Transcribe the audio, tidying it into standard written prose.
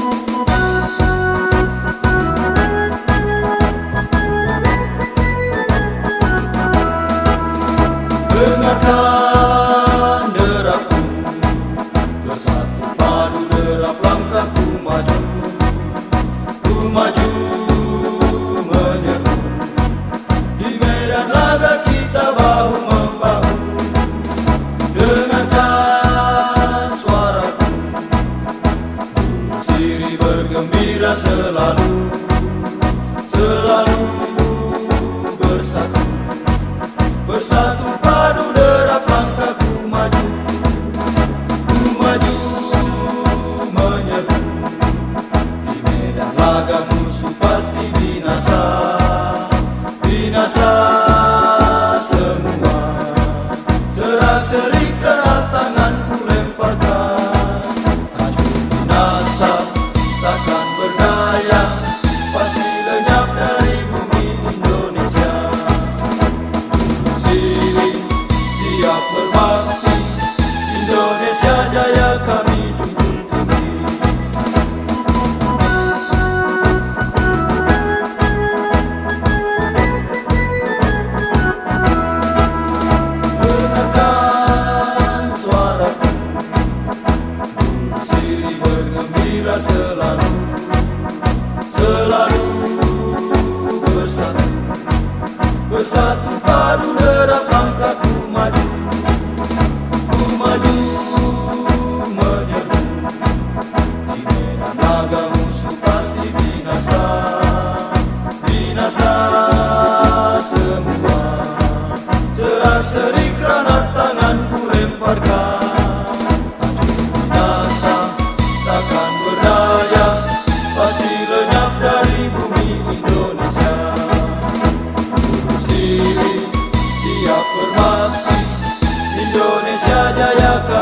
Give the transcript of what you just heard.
Dengarkan derapku, bersatu padu derap langkahku maju. Ku maju menyeru, di medan laga kita bahu membahu. Dengarkan suaraku, siri bergembira selalu, selalu bersatu. Bersatu padu derap langkahku maju. Ku maju menyeru, di medan laga musuh pasti binasa. Binasa semua, serak-serik kerat tanganku lemparkan. Maju binasa takkan berdaya, pasti lenyap dari bumi Indonesia. Siap berbakti, Indonesia jaya kami junjung tinggi. Dengarkan suaraku, siri bergembira selalu, selalu bersatu. Bersatu padu derap langkahku maju. Ku maju menyeru, di medan laga musuh pasti binasa. Binasa semua, serak-serik granat tanganku lemparkan. Maju binasa takkan berdaya, pasti lenyap dari bumi Indonesia. Siap berbakti, Indonesia jaya.